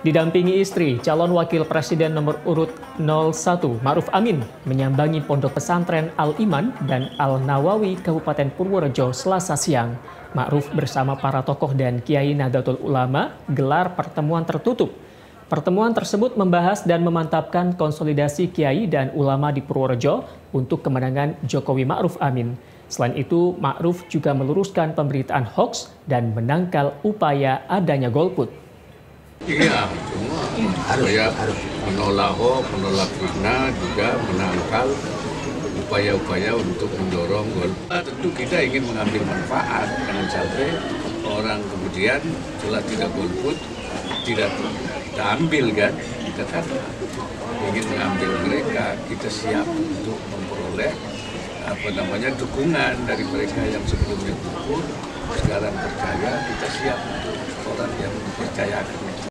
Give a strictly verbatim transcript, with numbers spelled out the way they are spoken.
Didampingi istri, calon wakil presiden nomor urut nol satu Ma'ruf Amin menyambangi Pondok Pesantren Al-Iman dan Al-Nawawi Kabupaten Purworejo Selasa siang. Ma'ruf bersama para tokoh dan Kiai Nahdlatul Ulama gelar pertemuan tertutup. Pertemuan tersebut membahas dan memantapkan konsolidasi Kiai dan Ulama di Purworejo untuk kemenangan Jokowi Ma'ruf Amin. Selain itu, Ma'ruf juga meluruskan pemberitaan hoaks dan menangkal upaya adanya golput. Iya, semua supaya menolak hoax, menolak fitnah, juga menangkal upaya-upaya untuk mendorong golput. Tentu kita ingin mengambil manfaat, jangan sampai orang kemudian setelah tidak golput tidak kita ambil kan. Kita kan ingin mengambil mereka, kita siap untuk memperoleh apa namanya dukungan dari mereka yang sebelumnya gugur, sekarang percaya, kita siap untuk orang yang mempercayakan.